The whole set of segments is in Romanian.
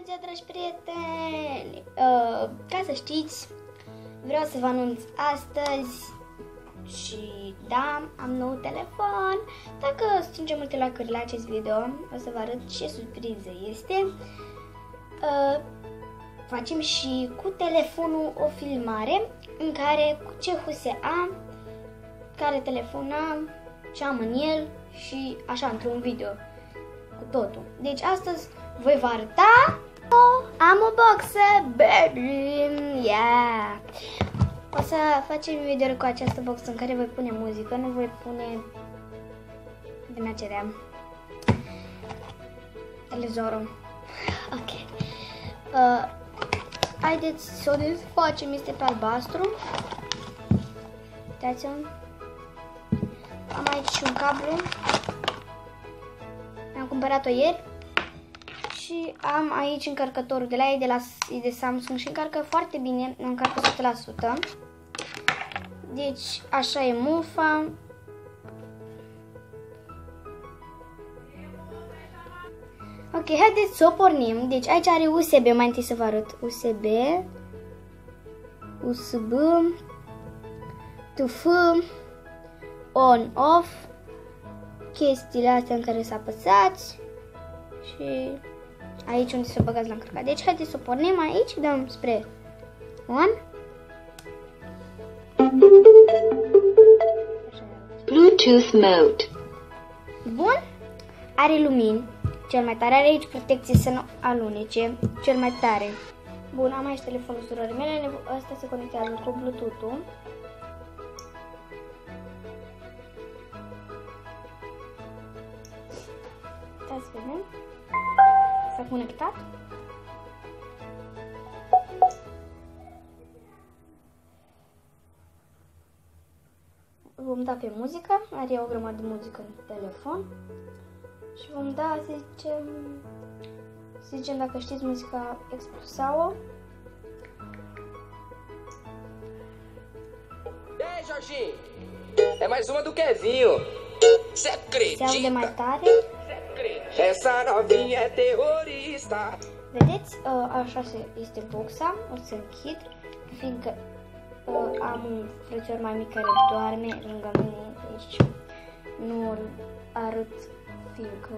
ziua, dragi prieteni! Ca să știți, vreau să vă anunț astăzi și da, am nou telefon. Dacă strângem multe like-uri la acest video, o să vă arăt ce surpriză este. Facem și cu telefonul o filmare în care cu ce huse am, care telefon am, ce am în el și așa într-un video cu totul. Deci astăzi voi vă arăta. Am o boxă, baby, yeah! O să facem video cu această boxă în care voi pune muzică, nu voi pune din acelea televizorul. Ok. Haideți să o desfacem, este pe albastru. Uitați-o. Am aici și un cablu. Mi-am cumpărat-o ieri. Și am aici încărcătorul de la ei, de Samsung, și încarcă foarte bine, încarcă 100%. Deci așa e mufa. Ok, haideți să o pornim. Deci aici are USB, mai întâi să vă arăt. USB, TF, on, off, chestiile astea în care să apăsați și aici unde să o băgați la încărcat. Deci haideți să o pornim aici, dăm spre on. Bluetooth mode. Bun. Are lumini. Cel mai tare. Are aici protecție să nu alunece. Cel mai tare. Bun, am aici telefonul surorii mele. Asta se conectează cu Bluetooth-ul. Hai să vedem. S-a conectat. Vom da pe muzică. Are o grămadă de muzică în telefon. Și vom da, să zicem dacă știți muzica Expulsao. Ei, Jorginho! É mais uma do Kevinho. Cê acredita? Se aude mai tare. Essa novinha é terrorista. Vedeți? Așa este boxa. O să închid, fiindcă am un frățior mai mic care doarme lângă mine. Deci nu arăt, fiindcă...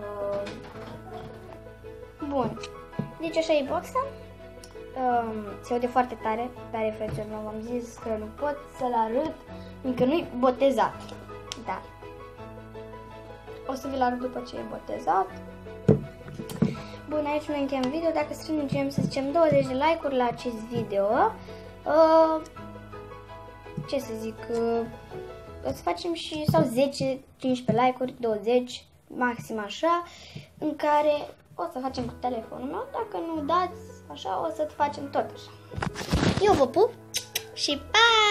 Bun. Deci așa e boxa. Se aude foarte tare. Tare frățior, v-am zis că nu pot să-l arăt, fiindcă nu-i botezat. Da. O să vi-l arăt după ce e botezat. Bun, aici noi încheiem video. Dacă strângem, să zicem, 20 de like-uri la acest video, ce să zic, o să facem și, sau 10, 15 like-uri, 20, maxim așa, în care o să facem cu telefonul meu. Dacă nu dați așa, o să facem tot așa. Eu vă pup și pa!